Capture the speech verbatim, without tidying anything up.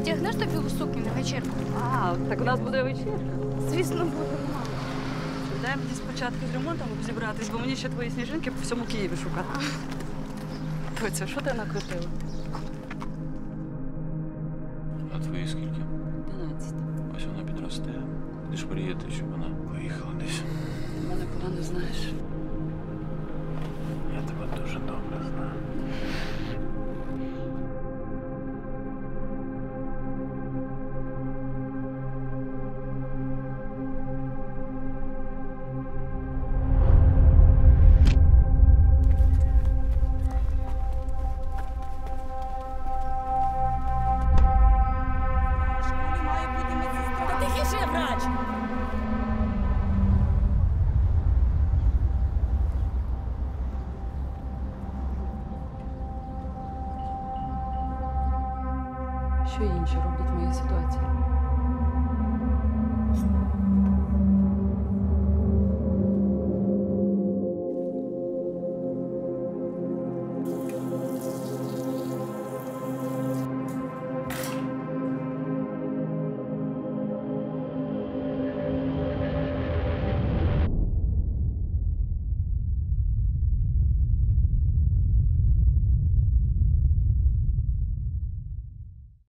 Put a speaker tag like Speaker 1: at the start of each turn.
Speaker 1: вдягнеш тобі білу сукню на вечірку?
Speaker 2: А, так у нас буде вечірка.
Speaker 1: Звісно, буде.
Speaker 2: Дай мені спочатку з ремонтом розібратись, бо мені ще твої сніжинки по всьому Києві шукати. Доця, що ти накрутила?
Speaker 3: А твої скільки?
Speaker 2: Одинадцять.
Speaker 3: Ось вона підросте. Ти ж мріяти, щоб вона поїхала десь.
Speaker 2: Ти мене погано знаєш.
Speaker 3: Я тебе дуже добре знаю.
Speaker 4: Тихіше, врач!
Speaker 2: Що інші роблять в моїй ситуації?